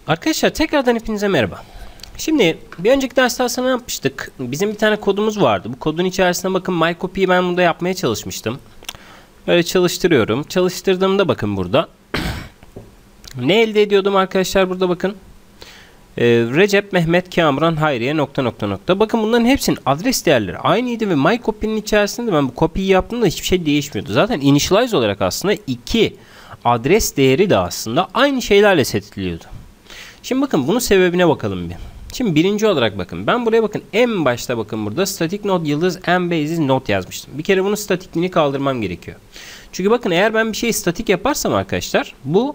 Arkadaşlar tekrardan hepinize merhaba. Şimdi bir önceki derste aslında ne yapmıştık? Bizim bir tane kodumuz vardı. Bu kodun içerisinde bakın mycopy'yi ben burada yapmaya çalışmıştım. Böyle çalıştırıyorum. Çalıştırdığımda bakın burada. Ne elde ediyordum arkadaşlar burada bakın. Recep, Mehmet, Kamuran, Hayriye ... Bakın bunların hepsinin adres değerleri aynıydı ve mycopy'nin içerisinde ben bu copy'yi yaptığımda hiçbir şey değişmiyordu. Zaten initialize olarak aslında iki adres değeri de aslında aynı şeylerle set ediliyordu. Şimdi bakın bunun sebebine bakalım bir. Şimdi birinci olarak bakın. Ben buraya bakın en başta bakın burada static node yıldız m basis node yazmıştım. Bir kere bunun statikliğini kaldırmam gerekiyor. Çünkü bakın eğer ben bir şeyi statik yaparsam arkadaşlar bu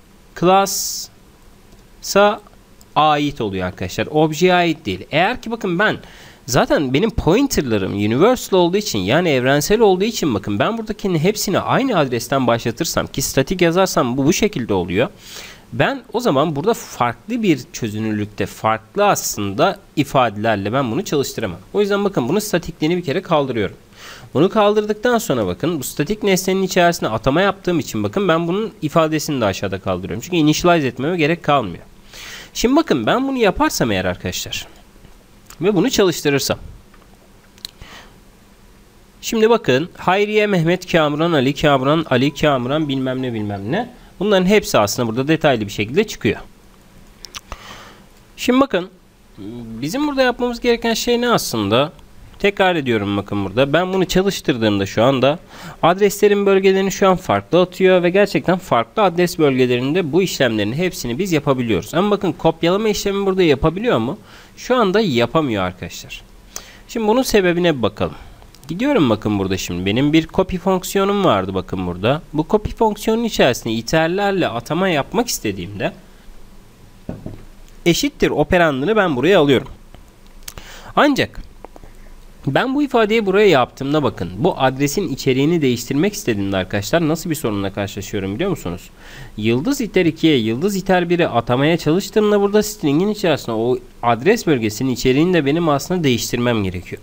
class'a ait oluyor arkadaşlar. Objeye ait değil. Eğer ki bakın ben zaten benim pointerlarım universal olduğu için yani evrensel olduğu için bakın ben buradakinin hepsini aynı adresten başlatırsam ki statik yazarsam bu şekilde oluyor. Ben o zaman burada farklı bir çözünürlükte farklı aslında ifadelerle ben bunu çalıştıramam. O yüzden bakın bunun statikliğini bir kere kaldırıyorum. Bunu kaldırdıktan sonra bakın bu statik nesnenin içerisine atama yaptığım için bakın ben bunun ifadesini de aşağıda kaldırıyorum. Çünkü initialize etmeme gerek kalmıyor. Şimdi bakın ben bunu yaparsam eğer arkadaşlar ve bunu çalıştırırsam. Şimdi bakın Hayriye, Mehmet, Kamuran, Ali, Kamuran, Ali, Kamuran bilmem ne bilmem ne. Bunların hepsi aslında burada detaylı bir şekilde çıkıyor. Şimdi bakın bizim burada yapmamız gereken şey ne aslında? Tekrar ediyorum bakın burada. Ben bunu çalıştırdığımda şu anda adreslerin bölgelerini şu an farklı atıyor ve gerçekten farklı adres bölgelerinde bu işlemlerin hepsini biz yapabiliyoruz. Ama bakın kopyalama işlemi burada yapabiliyor mu? Şu anda yapamıyor arkadaşlar. Şimdi bunun sebebine bir bakalım. Gidiyorum bakın burada şimdi benim bir copy fonksiyonum vardı bakın burada. Bu copy fonksiyonun içerisinde iterlerle atama yapmak istediğimde eşittir operandını ben buraya alıyorum. Ancak ben bu ifadeyi buraya yaptığımda bakın bu adresin içeriğini değiştirmek istediğimde arkadaşlar nasıl bir sorunla karşılaşıyorum biliyor musunuz? Yıldız iter 2'ye yıldız iter 1'e atamaya çalıştığımda burada string'in içerisinde o adres bölgesinin içeriğini de benim aslında değiştirmem gerekiyor.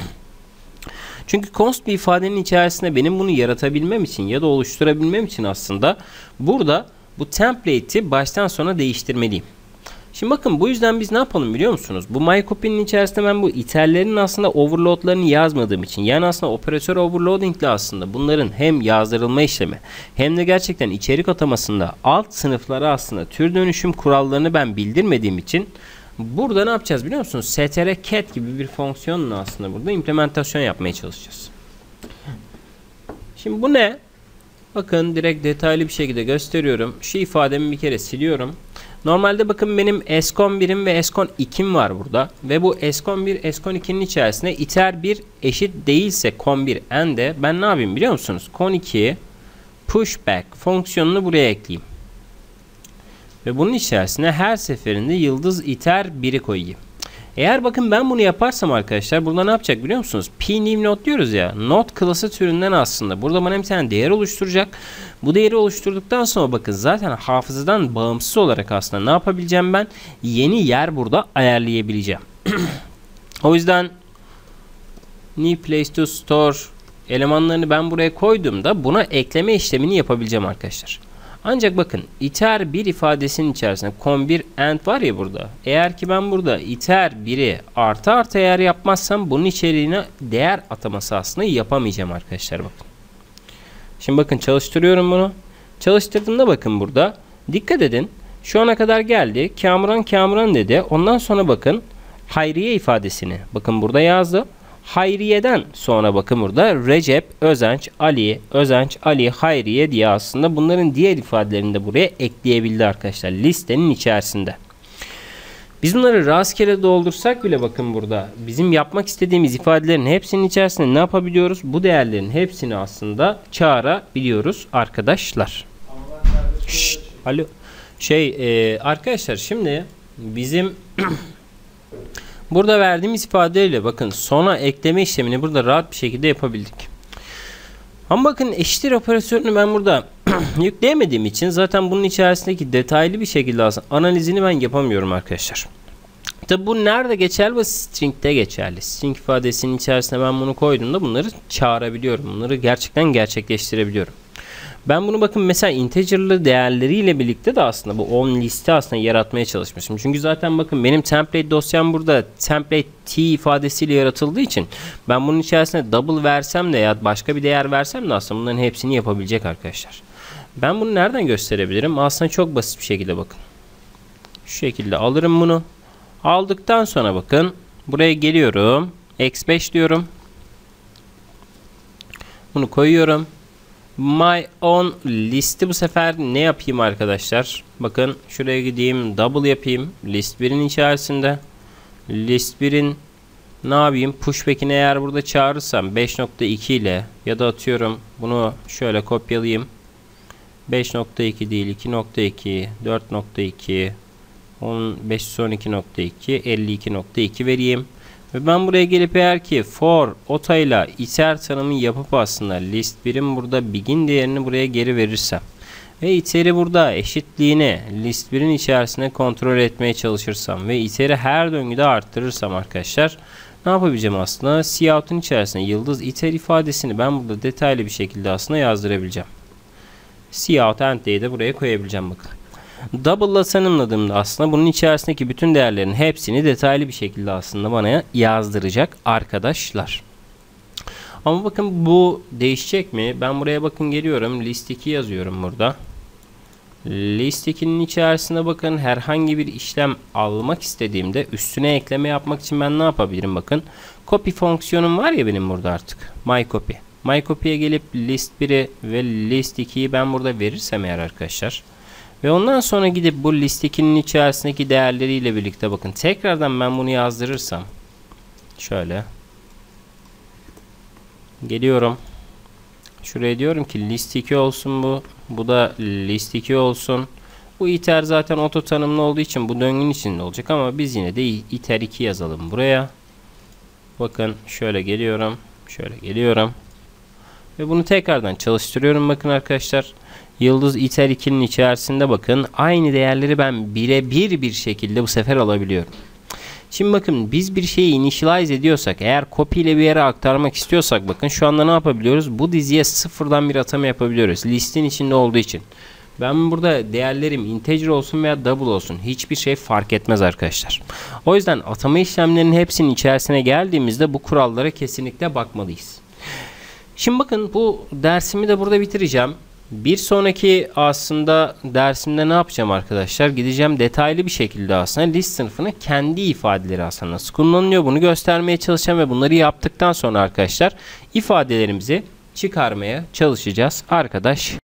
Çünkü const bir ifadenin içerisinde benim bunu yaratabilmem için ya da oluşturabilmem için aslında burada bu template'i baştan sona değiştirmeliyim. Şimdi bakın bu yüzden biz ne yapalım biliyor musunuz? Bu mycopy'nin içerisinde ben bu iterlerin aslında overloadlarını yazmadığım için yani aslında operatör overloading ile aslında bunların hem yazdırılma işlemi hem de gerçekten içerik atamasında alt sınıflara aslında tür dönüşüm kurallarını ben bildirmediğim için burada ne yapacağız biliyor musunuz? str_cat gibi bir fonksiyonla aslında burada implementasyon yapmaya çalışacağız. Şimdi bu ne? Bakın direkt detaylı bir şekilde gösteriyorum. Şu ifademi bir kere siliyorum. Normalde bakın benim escon1'im ve escon2'm var burada. Ve bu escon1, escon2'nin içerisinde iter 1 eşit değilse con1 and'e ben ne yapayım biliyor musunuz? Con2 pushback fonksiyonunu buraya ekleyeyim. Ve bunun içerisine her seferinde yıldız iter 1'i koyayım. Eğer bakın ben bunu yaparsam arkadaşlar burada ne yapacak biliyor musunuz? P_new node diyoruz ya. Node klası türünden aslında. Burada bana bir tane değer oluşturacak. Bu değeri oluşturduktan sonra bakın zaten hafızadan bağımsız olarak aslında ne yapabileceğim ben? Yeni yer burada ayarlayabileceğim. O yüzden new place to store elemanlarını ben buraya koyduğumda buna ekleme işlemini yapabileceğim arkadaşlar. Ancak bakın iter 1 ifadesinin içerisinde con1 and var ya burada. Eğer ki ben burada iter 1'i artı eğer yapmazsam bunun içeriğine değer ataması aslında yapamayacağım arkadaşlar bakın. Şimdi bakın çalıştırıyorum bunu. Çalıştırdığımda bakın burada dikkat edin. Şu ana kadar geldi. Kamuran dedi. Ondan sonra bakın Hayriye ifadesini bakın burada yazdı. Hayriye'den sonra bakın burada Recep, Özenç, Ali, Hayriye diye aslında bunların diğer ifadelerini de buraya ekleyebildi arkadaşlar listenin içerisinde. Biz bunları rastgele doldursak bile bakın burada bizim yapmak istediğimiz ifadelerin hepsinin içerisinde ne yapabiliyoruz? Bu değerlerin hepsini aslında çağırabiliyoruz arkadaşlar. Şşt, alo. Arkadaşlar şimdi bizim burada verdiğimiz ifadeyle bakın sona ekleme işlemini burada rahat bir şekilde yapabildik. Ama bakın eşittir operatörünü ben burada yükleyemediğim için zaten bunun içerisindeki detaylı bir şekilde aslında analizini ben yapamıyorum arkadaşlar. Tabi bu nerede geçerli ve string'de geçerli. String ifadesinin içerisine ben bunu koyduğumda bunları çağırabiliyorum. Bunları gerçekten gerçekleştirebiliyorum. Ben bunu bakın mesela integer'lı değerleriyle birlikte de aslında bu on listi aslında yaratmaya çalışmışım. Çünkü zaten bakın benim template dosyam burada template t ifadesiyle yaratıldığı için ben bunun içerisine double versem de ya başka bir değer versem de aslında bunların hepsini yapabilecek arkadaşlar. Ben bunu nereden gösterebilirim? Aslında çok basit bir şekilde bakın. Şu şekilde alırım bunu. Aldıktan sonra bakın buraya geliyorum. X5 diyorum. Bunu koyuyorum. My on listi bu sefer ne yapayım arkadaşlar? Bakın şuraya gideyim. Double yapayım. List 1'in içerisinde. List 1'in ne yapayım? Pushback'ini eğer burada çağırırsam 5.2 ile ya da atıyorum bunu şöyle kopyalayayım. 5.2 değil 2.2 4.2 512.2 52.2 vereyim. Ve ben buraya gelip eğer ki for otayla iter tanımı yapıp aslında list 1'in burada begin değerini buraya geri verirsem ve iteri burada eşitliğini list 1'in içerisine kontrol etmeye çalışırsam ve iteri her döngüde arttırırsam arkadaşlar ne yapabileceğim aslında? Cout'un içerisine yıldız iter ifadesini ben burada detaylı bir şekilde aslında yazdırabileceğim. Cout end'deyi de buraya koyabileceğim bakın. Double'la tanımladığımda aslında bunun içerisindeki bütün değerlerin hepsini detaylı bir şekilde aslında bana yazdıracak arkadaşlar. Ama bakın bu değişecek mi? Ben buraya bakın geliyorum. List 2 yazıyorum burada. List 2'nin içerisine bakın herhangi bir işlem almak istediğimde üstüne ekleme yapmak için ben ne yapabilirim bakın. Copy fonksiyonum var ya benim burada artık. MyCopy. MyCopy'ye gelip list 1'i ve list 2'yi ben burada verirsem eğer arkadaşlar. Ve ondan sonra gidip bu list 2'nin içerisindeki değerleriyle birlikte bakın tekrardan ben bunu yazdırırsam şöyle geliyorum. Şuraya diyorum ki list 2 olsun bu. Bu da list 2 olsun. Bu iter zaten oto tanımlı olduğu için bu döngünün içinde olacak ama biz yine de iter 2 yazalım buraya. Bakın şöyle geliyorum. Şöyle geliyorum. Ve bunu tekrardan çalıştırıyorum bakın arkadaşlar. Yıldız iter 2'nin içerisinde bakın aynı değerleri ben birebir bir şekilde bu sefer alabiliyorum. Şimdi bakın biz bir şeyi initialize ediyorsak eğer copy ile bir yere aktarmak istiyorsak bakın şu anda ne yapabiliyoruz? Bu diziye sıfırdan bir atama yapabiliyoruz. Listin içinde olduğu için. Ben burada değerlerim integer olsun veya double olsun hiçbir şey fark etmez arkadaşlar. O yüzden atama işlemlerinin hepsinin içerisine geldiğimizde bu kurallara kesinlikle bakmalıyız. Şimdi bakın bu dersimi de burada bitireceğim. Bir sonraki aslında dersimde ne yapacağım arkadaşlar? Gideceğim detaylı bir şekilde aslında list sınıfına kendi ifadeleri aslında nasıl kullanılıyor bunu göstermeye çalışacağım ve bunları yaptıktan sonra arkadaşlar ifadelerimizi çıkarmaya çalışacağız arkadaş.